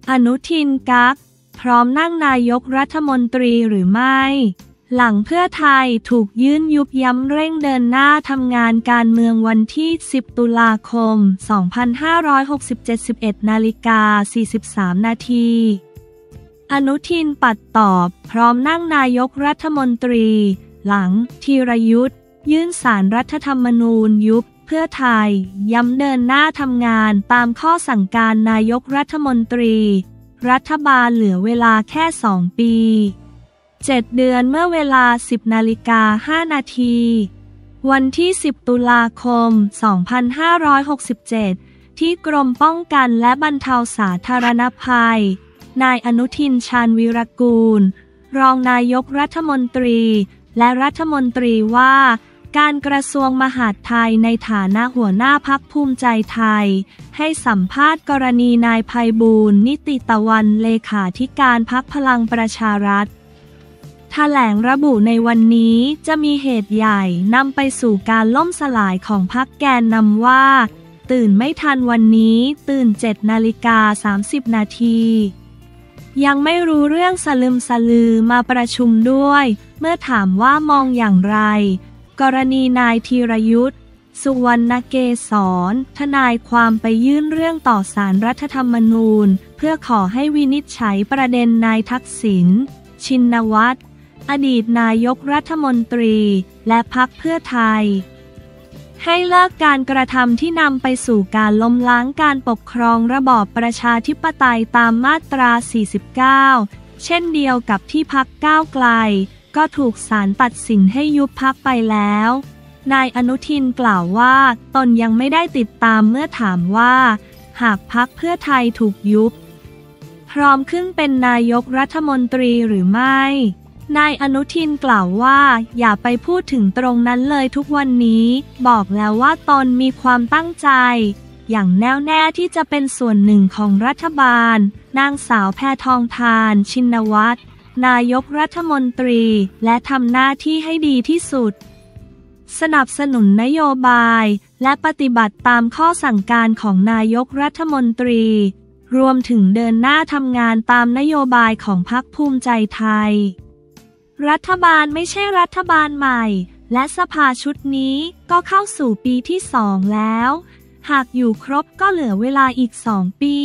อนุทินกั๊กพร้อมนั่งนายกรัฐมนตรีหรือไม่หลังเพื่อไทยถูกยื่นยุบยั้งเร่งเดินหน้าทำงานการเมืองวันที่10ตุลาคม2567 11:43 นาทีอนุทินปัดตอบพร้อมนั่งนายกรัฐมนตรีหลังธีรยุทธยื่นศาลรัฐธรรมนูญยุบเพื่อไทยย้ำเดินหน้าทำงานตามข้อสั่งการนายกรัฐมนตรีรัฐบาลเหลือเวลาแค่2 ปี7 เดือนเมื่อเวลา 10:05 นาทีวันที่10ตุลาคม2567ที่กรมป้องกันและบรรเทาสาธารณภัยนายอนุทินชาญวีรกูลรองนายกรัฐมนตรีและรัฐมนตรีว่าการกระทรวงมหาดไทยในฐานะหัวหน้าพรรคภูมิใจไทยให้สัมภาษณ์กรณีนายไพบูลย์นิติตะวันเลขาธิการพรรคพลังประชารัฐแถลงระบุในวันนี้จะมีเหตุใหญ่นำไปสู่การล่มสลายของพรรคแกนนำว่าตื่นไม่ทันวันนี้ตื่น7:30 นาทียังไม่รู้เรื่องสลึมสลือมาประชุมด้วยเมื่อถามว่ามองอย่างไรกรณีนายธีรยุทธสุวรรณเกษรทนายความไปยื่นเรื่องต่อศาลรัฐธรรมนูญเพื่อขอให้วินิจฉัยประเด็นนายทักษิณชินวัตรอดีตนายกรัฐมนตรีและพรรคเพื่อไทยให้เลิกการกระทำที่นำไปสู่การล้มล้างการปกครองระบอบประชาธิปไตยตามมาตรา 49 เช่นเดียวกับที่พรรคก้าวไกลก็ถูกศาลตัดสินให้ยุบพรรคไปแล้วนายอนุทินกล่าวว่าตนยังไม่ได้ติดตามเมื่อถามว่าหากพรรคเพื่อไทยถูกยุบพร้อมขึ้นเป็นนายกรัฐมนตรีหรือไม่นายอนุทินกล่าวว่าอย่าไปพูดถึงตรงนั้นเลยทุกวันนี้บอกแล้วว่าตนมีความตั้งใจอย่างแน่วแน่ที่จะเป็นส่วนหนึ่งของรัฐบาลนางสาวแพทองธารชินวัตรนายกรัฐมนตรีและทำหน้าที่ให้ดีที่สุดสนับสนุนนโยบายและปฏิบัติตามข้อสั่งการของนายกรัฐมนตรีรวมถึงเดินหน้าทำงานตามนโยบายของพรรคภูมิใจไทยรัฐบาลไม่ใช่รัฐบาลใหม่และสภาชุดนี้ก็เข้าสู่ปีที่2แล้วหากอยู่ครบก็เหลือเวลาอีก2 ปี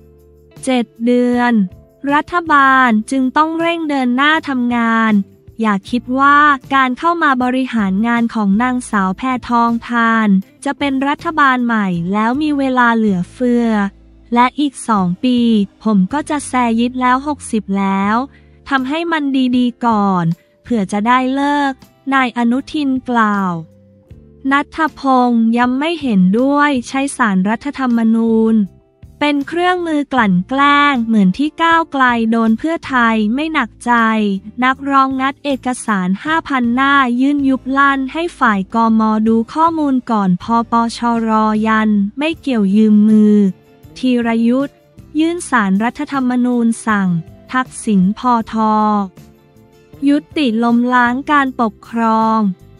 7 เดือนรัฐบาลจึงต้องเร่งเดินหน้าทำงานอย่าคิดว่าการเข้ามาบริหารงานของนางสาวแพทองธารจะเป็นรัฐบาลใหม่แล้วมีเวลาเหลือเฟือและอีก2 ปีผมก็จะแซยิดแล้ว60แล้วทำให้มันดีๆก่อนเผื่อจะได้เลิกนายอนุทินกล่าวณัฐพงษ์ย้ำไม่เห็นด้วยใช้ศาลรัฐธรรมนูญเป็นเครื่องมือกลั่นแกล้งเหมือนที่ก้าวไกลโดนเพื่อไทยไม่หนักใจนักร้องงัดเอกสาร 5,000 หน้ายื่นยุบลั่นให้ฝ่ายกม.ดูข้อมูลก่อนพปชร.ยันไม่เกี่ยวยืมมือธีรยุทธยื่นศาลรัฐธรรมนูญสั่งทักษิณพท.ยุติล้มล้างการปกครอง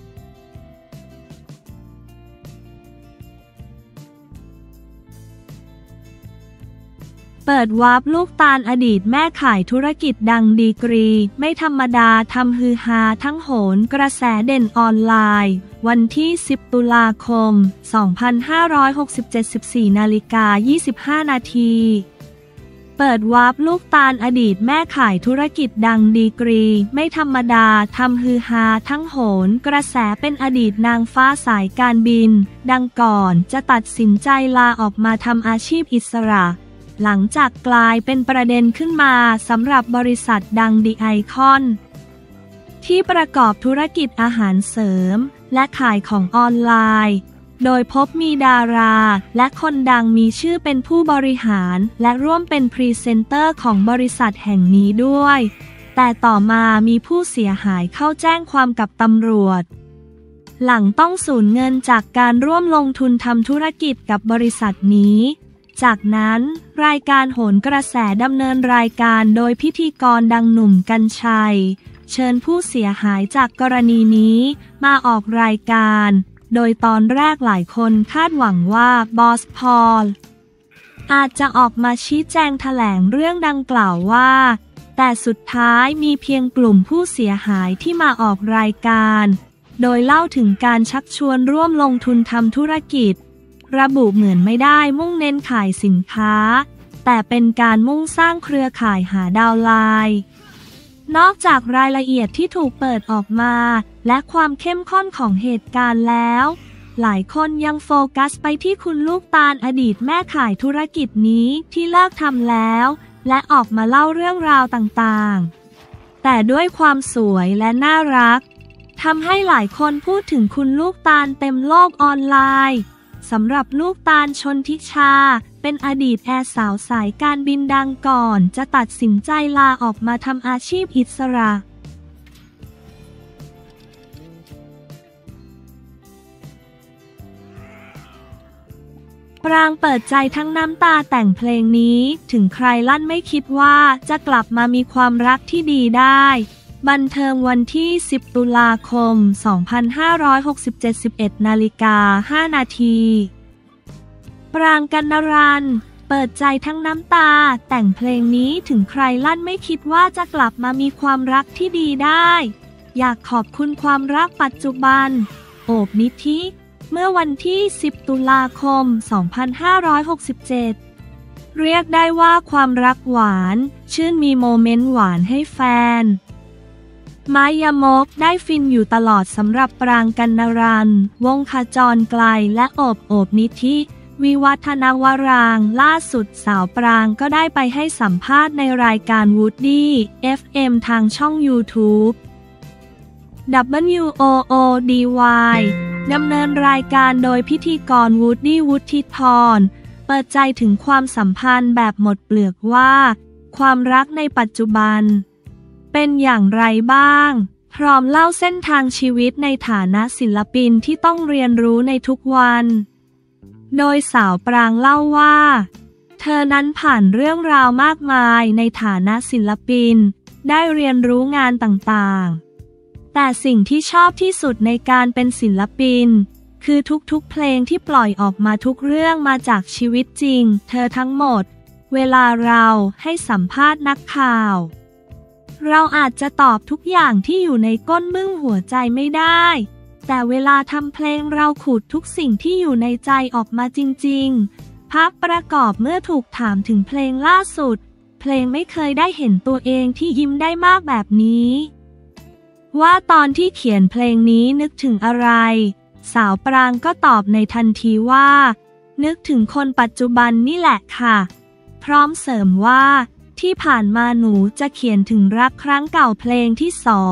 เปิดวาร์ปลูกตาลอดีตแม่ขายธุรกิจดังดีกรีไม่ธรรมดาทำฮือฮาทั้งโหนกระแสเด่นออนไลน์วันที่10ตุลาคม2567 14:25 นาทีเปิดวาร์ปลูกตาลอดีตแม่ขายธุรกิจดังดีกรีไม่ธรรมดาทำฮือฮาทั้งโหนกระแสเป็นอดีตนางฟ้าสายการบินดังก่อนจะตัดสินใจลาออกมาทำอาชีพอิสระหลังจากกลายเป็นประเด็นขึ้นมาสำหรับบริษัทดังดีไอคอนที่ประกอบธุรกิจอาหารเสริมและขายของออนไลน์โดยพบมีดาราและคนดังมีชื่อเป็นผู้บริหารและร่วมเป็นพรีเซนเตอร์ของบริษัทแห่งนี้ด้วยแต่ต่อมามีผู้เสียหายเข้าแจ้งความกับตำรวจหลังต้องสูญเงินจากการร่วมลงทุนทำธุรกิจกับบริษัทนี้จากนั้นรายการโหนกระแสดำเนินรายการโดยพิธีกรดังหนุ่มกรรชัยเชิญผู้เสียหายจากกรณีนี้มาออกรายการโดยตอนแรกหลายคนคาดหวังว่าบอสพอลอาจจะออกมาชี้แจงแถลงเรื่องดังกล่าวว่าแต่สุดท้ายมีเพียงกลุ่มผู้เสียหายที่มาออกรายการโดยเล่าถึงการชักชวนร่วมลงทุนทำธุรกิจระบุเหมือนไม่ได้มุ่งเน้นขายสินค้าแต่เป็นการมุ่งสร้างเครือข่ายหาดาวไลน์นอกจากรายละเอียดที่ถูกเปิดออกมาและความเข้มข้นของเหตุการณ์แล้วหลายคนยังโฟกัสไปที่คุณลูกตาลอดีตแม่ขายธุรกิจนี้ที่เลิกทำแล้วและออกมาเล่าเรื่องราวต่างๆแต่ด้วยความสวยและน่ารักทำให้หลายคนพูดถึงคุณลูกตาลเต็มโลกออนไลน์สำหรับลูกตาลชนทิชาเป็นอดีตแอร์สาวสายการบินดังก่อนจะตัดสินใจลาออกมาทำอาชีพอิสระปรางเปิดใจทั้งน้ำตาแต่งเพลงนี้ถึงใครลั่นไม่คิดว่าจะกลับมามีความรักที่ดีได้บันเทิงวันที่10ตุลาคม2567 11:05 นาทีปรางกนรันเปิดใจทั้งน้ำตาแต่งเพลงนี้ถึงใครลั่นไม่คิดว่าจะกลับมามีความรักที่ดีได้อยากขอบคุณความรักปัจจุบันโอบนิธิเมื่อวันที่10ตุลาคม2567เรียกได้ว่าความรักหวานชื่นมีโมเมนต์หวานให้แฟนไม้ยมกได้ฟินอยู่ตลอดสำหรับปรางกนรันวงขจรไกลและโอบนิธิวิวัฒนวรางค์ล่าสุดสาวปรางก็ได้ไปให้สัมภาษณ์ในรายการ Woody FM ทางช่อง YouTube WOODY ดำเนินรายการโดยพิธีกร Woody วุฒิธรเปิดใจถึงความสัมพันธ์แบบหมดเปลือกว่าความรักในปัจจุบันเป็นอย่างไรบ้างพร้อมเล่าเส้นทางชีวิตในฐานะศิลปินที่ต้องเรียนรู้ในทุกวันโดยสาวปรางเล่าว่าเธอนั้นผ่านเรื่องราวมากมายในฐานะศิลปินได้เรียนรู้งานต่างๆแต่สิ่งที่ชอบที่สุดในการเป็นศิลปินคือทุกๆเพลงที่ปล่อยออกมาทุกเรื่องมาจากชีวิตจริงเธอทั้งหมดเวลาเราให้สัมภาษณ์นักข่าวเราอาจจะตอบทุกอย่างที่อยู่ในก้นบึ้งหัวใจไม่ได้แต่เวลาทำเพลงเราขูดทุกสิ่งที่อยู่ในใจออกมาจริงๆภาพประกอบเมื่อถูกถามถึงเพลงล่าสุดเพลงไม่เคยได้เห็นตัวเองที่ยิ้มได้มากแบบนี้ว่าตอนที่เขียนเพลงนี้นึกถึงอะไรสาวปรางก็ตอบในทันทีว่านึกถึงคนปัจจุบันนี่แหละค่ะพร้อมเสริมว่าที่ผ่านมาหนูจะเขียนถึงรักครั้งเก่าเพลงที่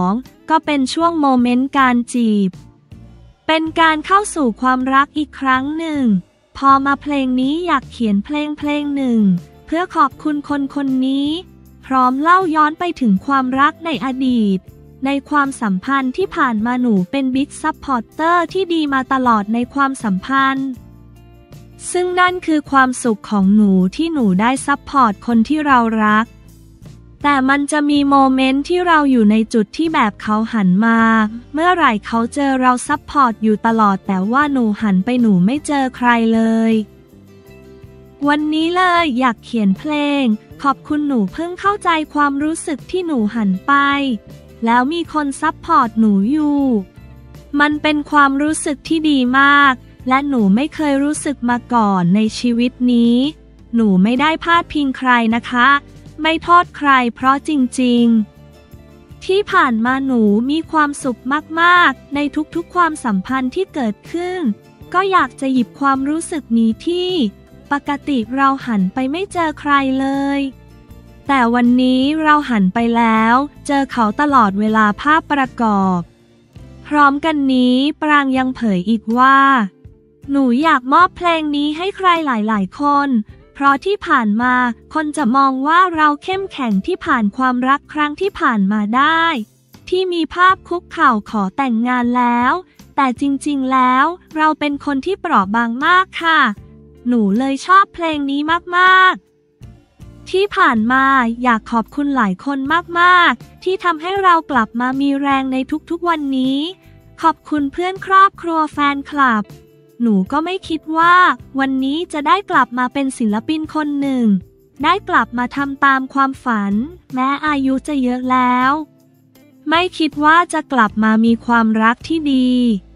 2ก็เป็นช่วงโมเมนต์การจีบเป็นการเข้าสู่ความรักอีกครั้งหนึ่งพอมาเพลงนี้อยากเขียนเพลงหนึ่งเพื่อขอบคุณคนนี้พร้อมเล่าย้อนไปถึงความรักในอดีตในความสัมพันธ์ที่ผ่านมาหนูเป็นบิ๊กซัพพอร์เตอร์ที่ดีมาตลอดในความสัมพันธ์ซึ่งนั่นคือความสุขของหนูที่หนูได้ซัพพอร์ตคนที่เรารักแต่มันจะมีโมเมนต์ที่เราอยู่ในจุดที่แบบเขาหันมาเมื่อไหร่เขาเจอเราซัพพอร์ตอยู่ตลอดแต่ว่าหนูหันไปหนูไม่เจอใครเลยวันนี้เลยอยากเขียนเพลงขอบคุณหนูเพิ่งเข้าใจความรู้สึกที่หนูหันไปแล้วมีคนซัพพอร์ตหนูอยู่มันเป็นความรู้สึกที่ดีมากและหนูไม่เคยรู้สึกมาก่อนในชีวิตนี้หนูไม่ได้พาดพิงใครนะคะไม่โทษใครเพราะจริงๆที่ผ่านมาหนูมีความสุขมากๆในทุกๆความสัมพันธ์ที่เกิดขึ้นก็อยากจะหยิบความรู้สึกนี้ที่ปกติเราหันไปไม่เจอใครเลยแต่วันนี้เราหันไปแล้วเจอเขาตลอดเวลาภาพประกอบพร้อมกันนี้ปรางยังเผยอีกว่าหนูอยากมอบเพลงนี้ให้ใครหลายๆคนเพราะที่ผ่านมาคนจะมองว่าเราเข้มแข็งที่ผ่านความรักครั้งที่ผ่านมาได้ที่มีภาพคุกเข่าขอแต่งงานแล้วแต่จริงๆแล้วเราเป็นคนที่เปราะบางมากค่ะหนูเลยชอบเพลงนี้มากๆที่ผ่านมาอยากขอบคุณหลายคนมากๆที่ทำให้เรากลับมามีแรงในทุกๆวันนี้ขอบคุณเพื่อนครอบครัวแฟนคลับหนูก็ไม่คิดว่าวันนี้จะได้กลับมาเป็นศิลปินคนหนึ่งได้กลับมาทำตามความฝันแม้อายุจะเยอะแล้วไม่คิดว่าจะกลับมามีความรักที่ดี